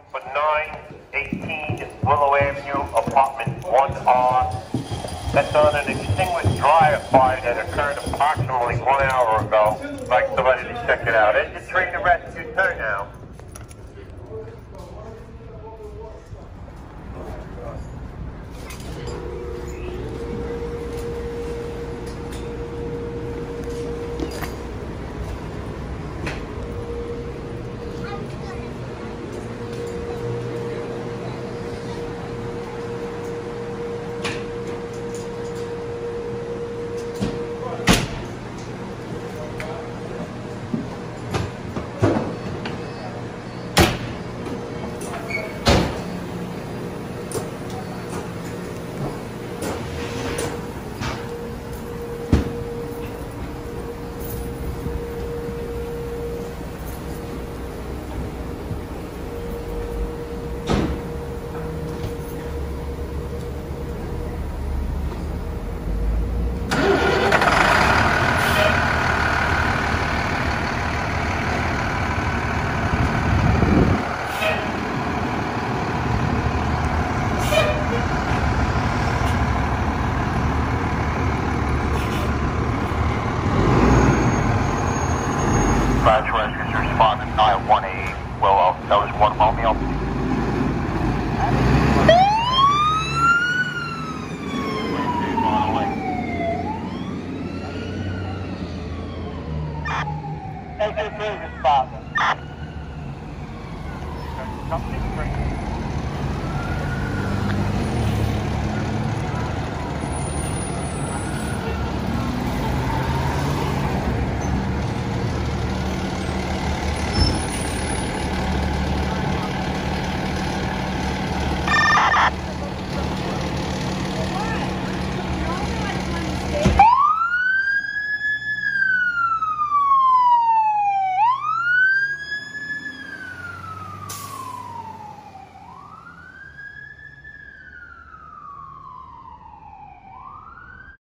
for 918 Willow Avenue, apartment 1R. That's on an extinguished dryer fire that occurred approximately 1 hour ago. I'd like somebody to check it out. Engine 3 to rescue, turn now. Dispatch rescues responding 918 Willow. That was 1 Romeo. Hey, responding.